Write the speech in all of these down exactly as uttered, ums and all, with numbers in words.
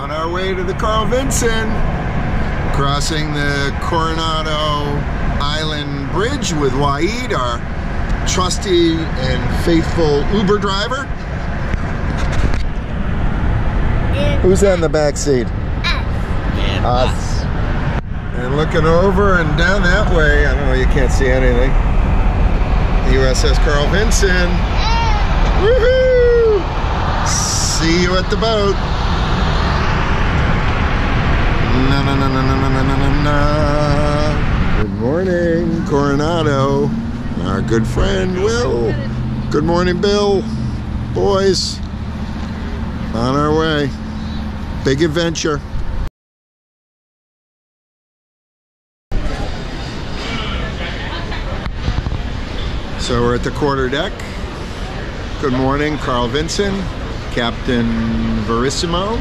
On our way to the Carl Vinson, crossing the Coronado Island Bridge with Waid, our trusty and faithful Uber driver. Who's on the back seat? Us. Us. And looking over and down that way, I don't know, you can't see anything. The U S S Carl Vinson. Woohoo! See you at the boat. Na na na na na na na na na. Good morning, Coronado. Our good friend Will. Good morning, Bill. Boys, on our way. Big adventure. So we're at the quarter deck. Good morning, Carl Vinson, Captain Verissimo,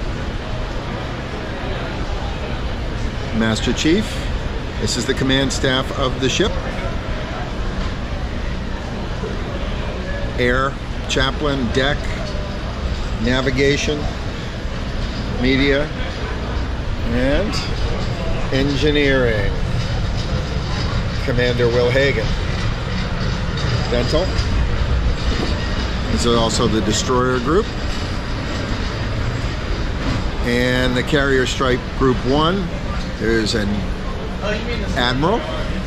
Master Chief. This is the command staff of the ship. Air, chaplain, deck, navigation, media, and engineering. Commander Will Hagan. Dental. This is also the destroyer group. And the carrier stripe group one. There's an admiral.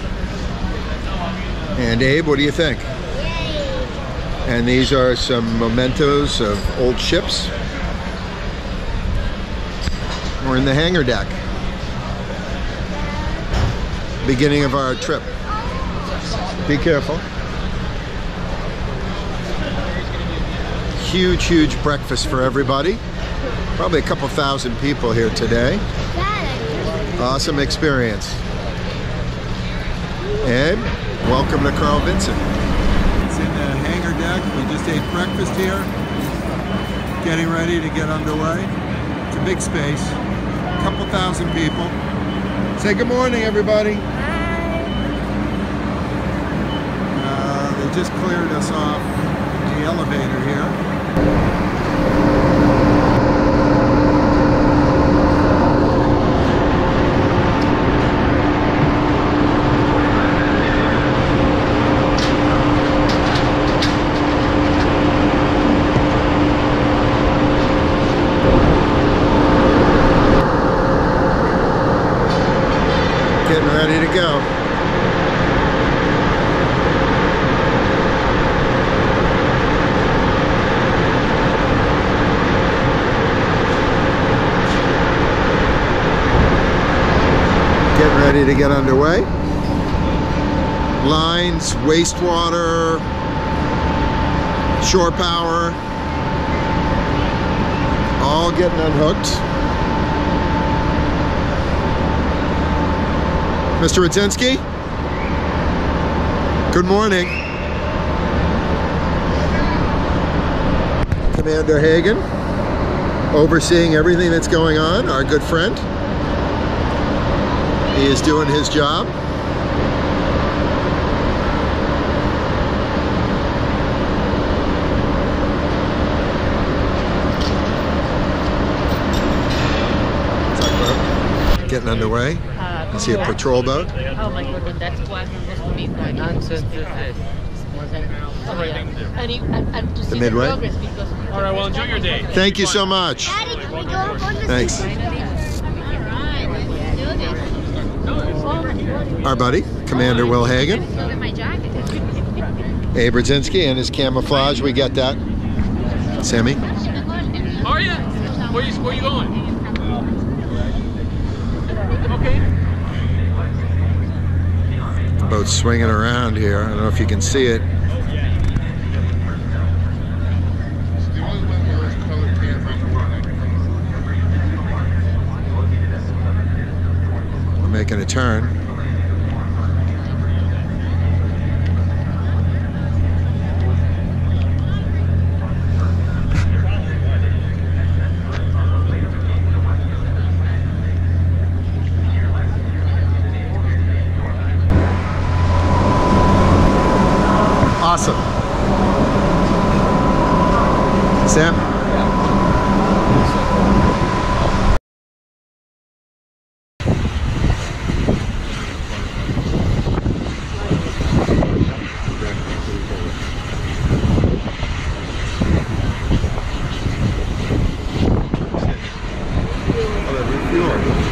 And Abe, what do you think? And these are some mementos of old ships. We're in the hangar deck. Beginning of our trip. Be careful. Huge, huge breakfast for everybody. Probably a couple thousand people here today. Awesome experience. And welcome to Carl Vinson. It's in the hangar deck. We just ate breakfast here. Getting ready to get underway. It's a big space. A couple thousand people. Say good morning, everybody. Uh, they just cleared us off the elevator here. Getting ready to go. Getting ready to get underway. Lines, wastewater, shore power, all getting unhooked. Mister Radzinski, good morning. Commander Hagan, overseeing everything that's going on, our good friend. He is doing his job. Getting underway. I see a patrol boat. Oh my God, that's what was bonito. The Midway. All right, well, enjoy your day. Thank you so much. Daddy, can we go up on the Thanks. Our buddy, Commander Will Hagan. Abe Radzinski and his camouflage, we get that. Sammy. How are you? Where you, where you going? Okay. The boat's swinging around here. I don't know if you can see it. We're making a turn. Awesome. Sam? fuel.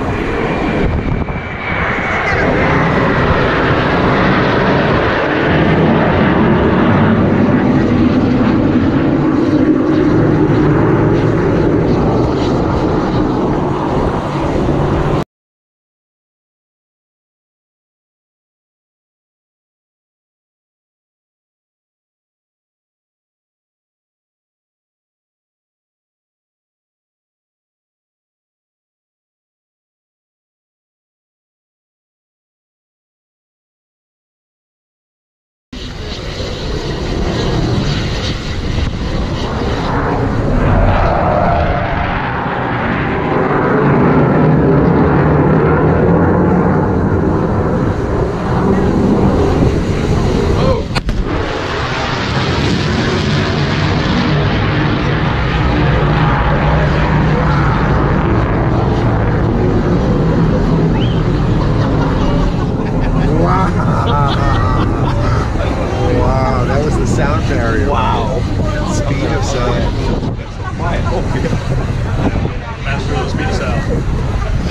Wow, that was the sound barrier. Wow. Speed of sound. Master of the speed of sound.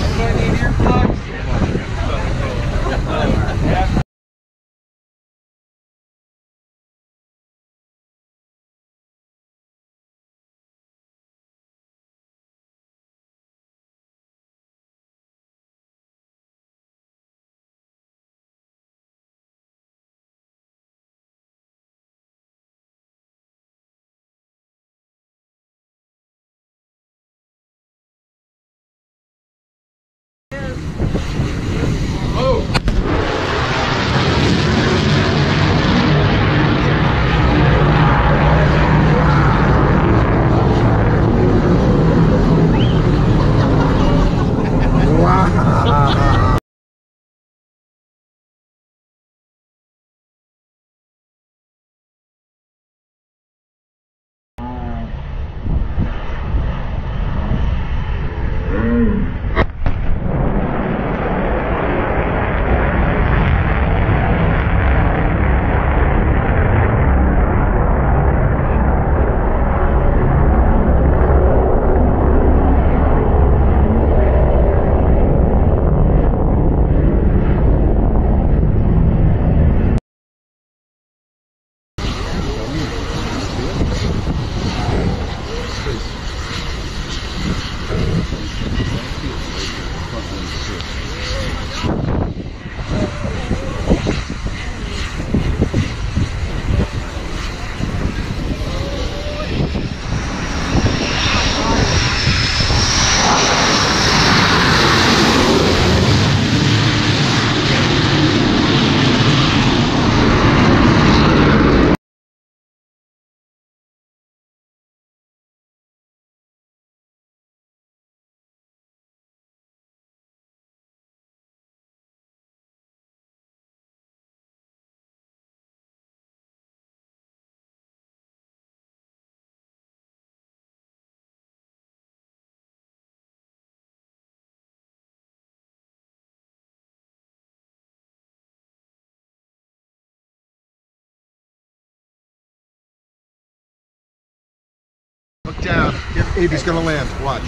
Look down. Abe's gonna land. Watch.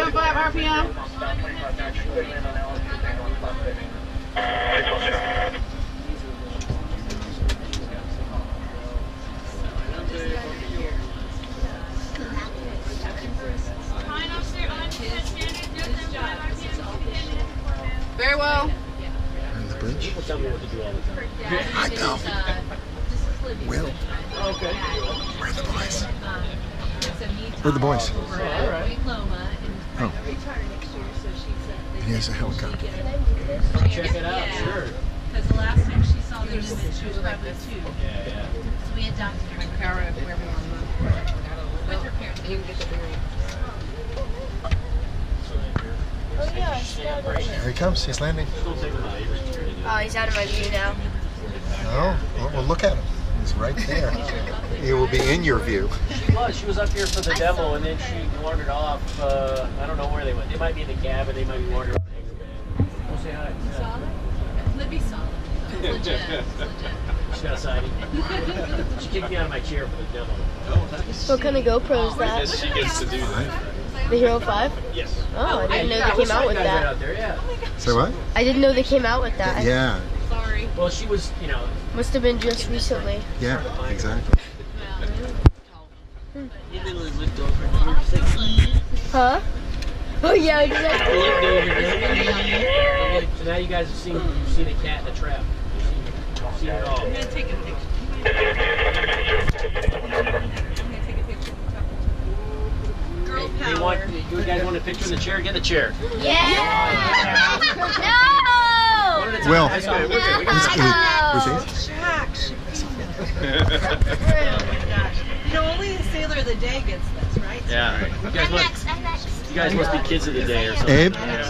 point five R P M. Very well. And the bridge. People tell me what to do all the time. Hi, Bill. Will. Okay. Where are the boys? Where are the boys? Oh. He has a helicopter. Come check it out, sure. Because the last time she saw them, she was probably two. Yeah, yeah. So we adopted her. With her parents. Oh yeah, it's down there. Here he comes. He's landing. Oh, he's out of my view now. Oh, well, well, look at him. He's right there. He will be in your view. She was. She was up here for the demo, and then she wandered off. Uh, I don't know where they went. They might be in the cabin. They might be wandering around. We'll say hi. Libby saw them. Legit. Legit. She's got a sighting. She kicked me out of my chair for the demo. What kind of GoPro is that? She gets to do that. The Hero five? Yes. Oh, I didn't know Yeah, they came out with guys right that. out there, yeah. Say what? I didn't know they came out with that. Yeah. Sorry. Well, she was, you know. Must have been just recently. Yeah, exactly. You literally looked over and you were just like, Huh? Oh yeah, I exactly. looked over and so now you guys have seen, you've seen a cat in a trap. You've seen it all. I'm going to take a picture. Girl Hey, you, want, power. you guys want a picture in the chair? Get the chair. Yeah! No! One at a time. Will. That's good. We're good. We Who's got eight? Who's eight? You know, only the Sailor of the Day gets this, right? Yeah. You guys, must, you guys must be kids of the day or something. Abe? Yeah.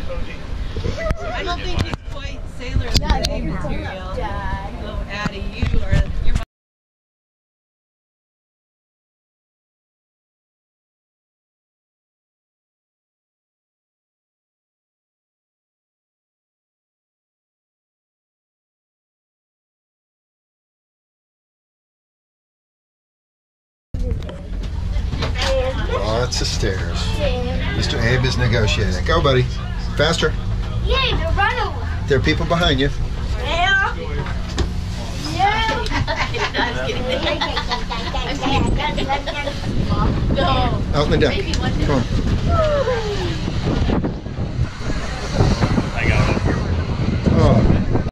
I don't think he's quite Sailor of the Day material. Dad. Oh, Addie, you are your mom. Lots of stairs. Mister Abe is negotiating. Go, buddy. Faster. Yay, the runaway! There are people behind you. Yeah! Yeah! No. Out in the deck. Come on. I got it. Oh.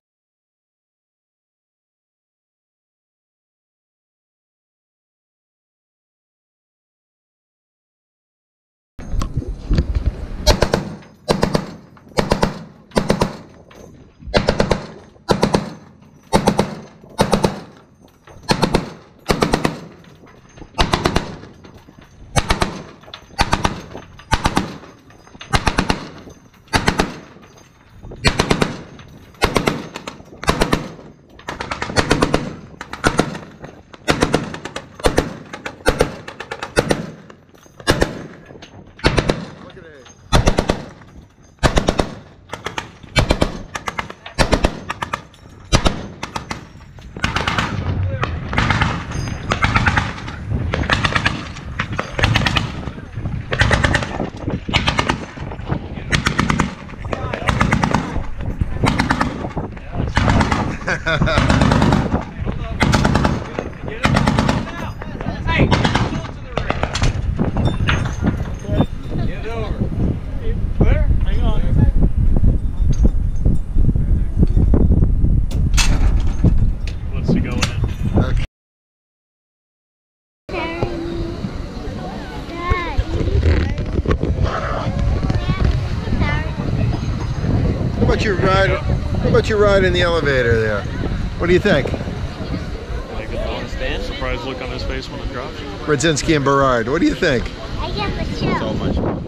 How about your ride? How about your ride in the elevator there? What do you think? Like a long stand. Surprised look on his face when it drops. Radzinski and Berard, what do you think? I get the chill. So much fun.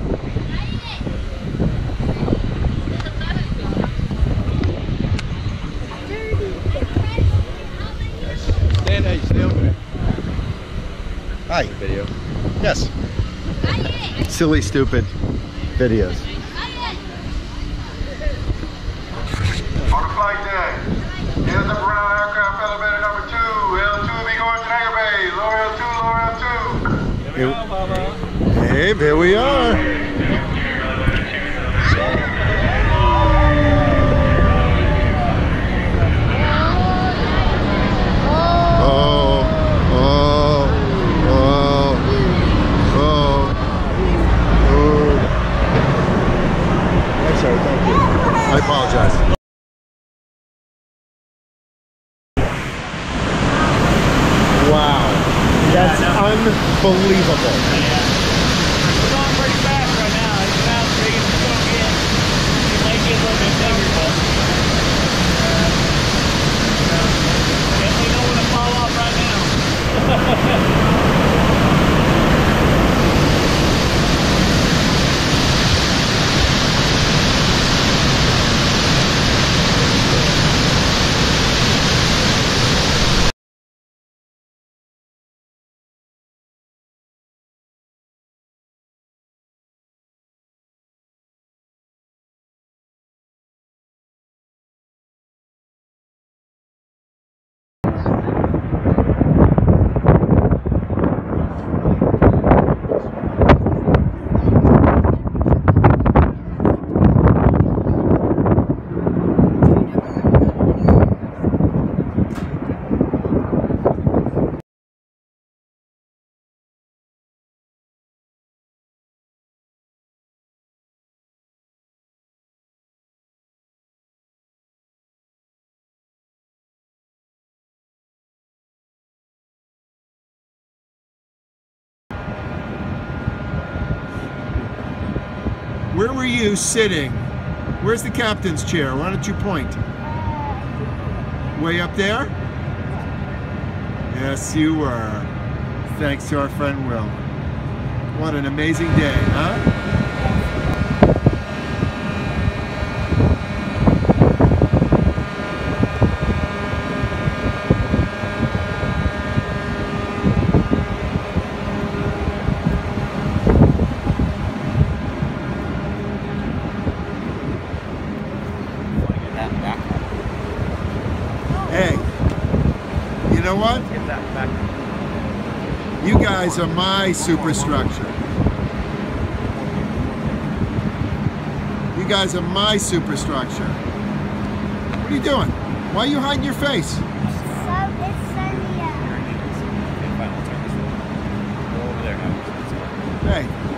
Stand there, stay over there. Hi. Video. Yes. Silly, stupid videos. On the flight deck, here's up around aircraft elevator number two. L two will be going to hangar bay. Lower L two, lower L two. Here, Abe, here we are. unbelievable. We're going pretty fast right now. It's about as big as it's going to get. It might get a little bit bigger, but uh, definitely don't want to fall off right now. Where were you sitting? Where's the captain's chair? Why don't you point? Way up there? Yes, you were. Thanks to our friend Will. What an amazing day, huh? Hey, you know what? Get that back. You guys are my superstructure. You guys are my superstructure. What are you doing? Why are you hiding your face? So it's sunny out. Hey,